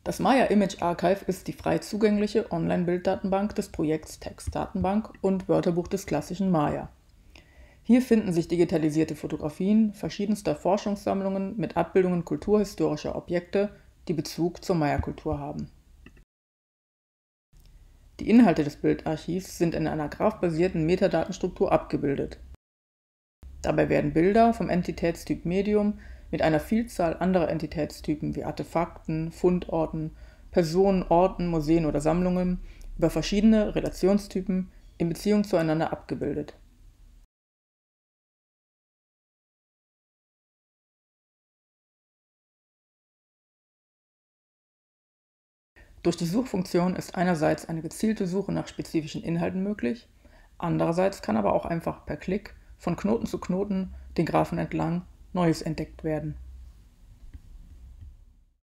Das Maya Image Archive ist die frei zugängliche Online-Bilddatenbank des Projekts Textdatenbank und Wörterbuch des klassischen Maya. Hier finden sich digitalisierte Fotografien verschiedenster Forschungssammlungen mit Abbildungen kulturhistorischer Objekte, die Bezug zur Maya-Kultur haben. Die Inhalte des Bildarchivs sind in einer graph-basierten Metadatenstruktur abgebildet. Dabei werden Bilder vom Entitätstyp Medium mit einer Vielzahl anderer Entitätstypen wie Artefakten, Fundorten, Personen, Orten, Museen oder Sammlungen über verschiedene Relationstypen in Beziehung zueinander abgebildet. Durch die Suchfunktion ist einerseits eine gezielte Suche nach spezifischen Inhalten möglich, andererseits kann aber auch einfach per Klick von Knoten zu Knoten den Graphen entlang Neues entdeckt werden.